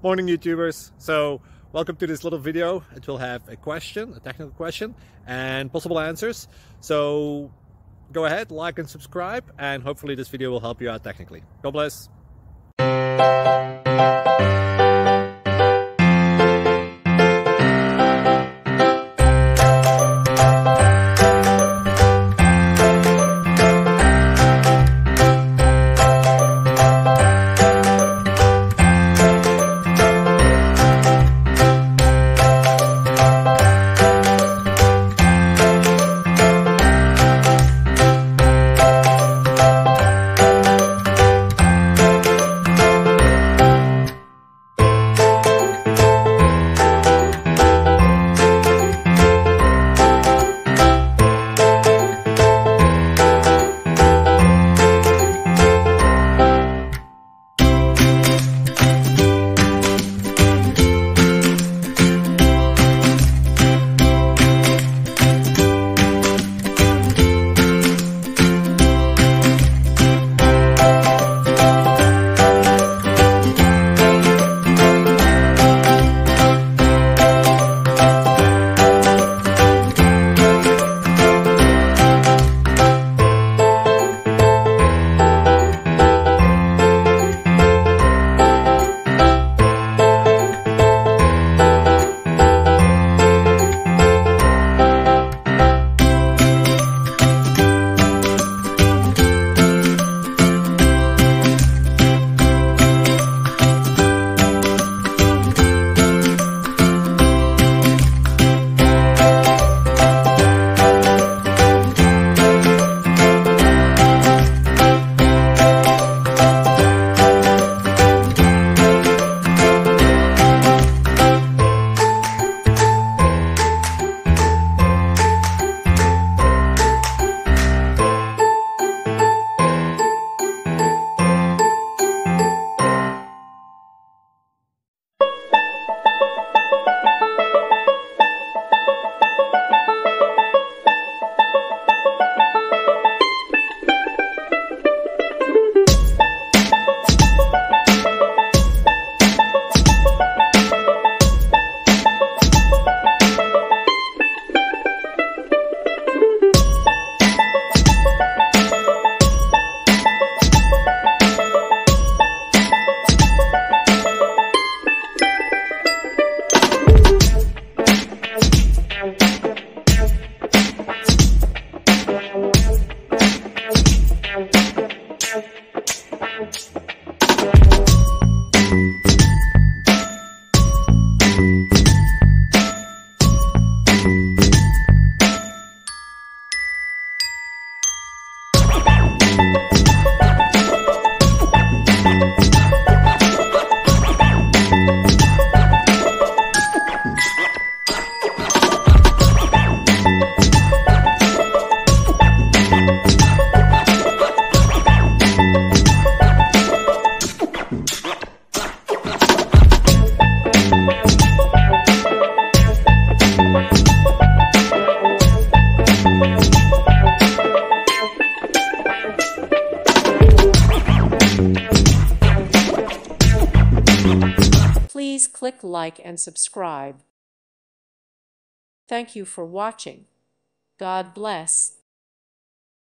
Morning YouTubers. So welcome to this little video. It will have a question, a technical question, and possible answers. So go ahead, like and subscribe, and hopefully this video will help you out technically. God bless. Please click like and subscribe. Thank you for watching. God bless.